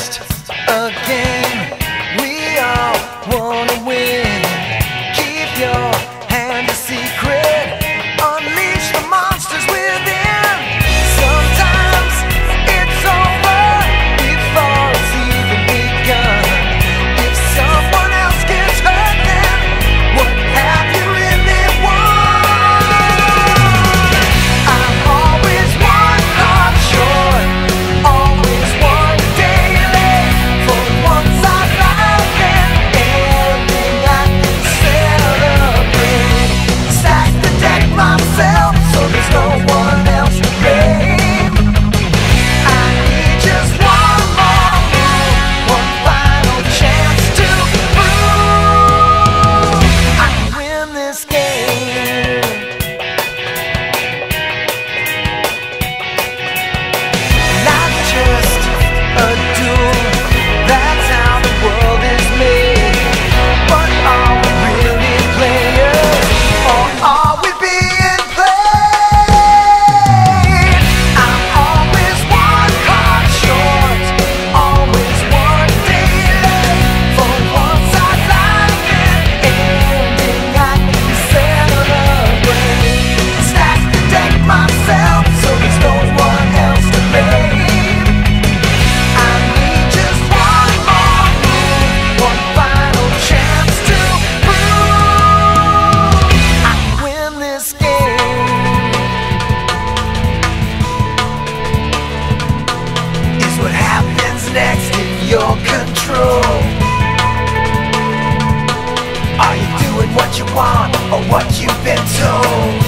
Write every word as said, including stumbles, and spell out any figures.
just a game. We all wanna win. Keep your hand a secret. Unleash the monsters within. Sometimes it's over before it's even begun. If someone else gets hurt, then what have you really won? I'm always one card short, always one day late. For once I've lied and ending I can celebrate. Stack the deck myself so there's no one else to blame. I need just one more move, one final chance to prove I can win this game. Not just a duel, that's how the world is made. But are we really players, or are we being played? I'm always one card short, always one day late. For once I'd like an ending I can celebrate. Stack the deck myself so there's no one else to blame. I need just one more move, one final chance to prove I can win this game. Is what happens next in your control? Are you doing what you want or what you've been told?